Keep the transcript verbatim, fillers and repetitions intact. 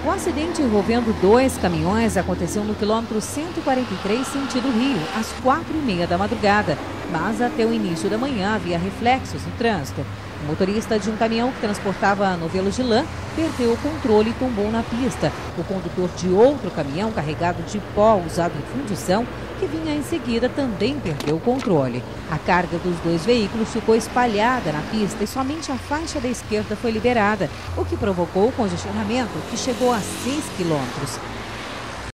O acidente envolvendo dois caminhões aconteceu no quilômetro cento e quarenta e três, sentido Rio, às quatro e meia da madrugada, mas até o início da manhã havia reflexos no trânsito. O motorista de um caminhão que transportava novelos de lã perdeu o controle e tombou na pista. O condutor de outro caminhão carregado de pó usado em fundição, que vinha em seguida, também perdeu o controle. A carga dos dois veículos ficou espalhada na pista e somente a faixa da esquerda foi liberada, o que provocou o congestionamento que chegou a seis quilômetros.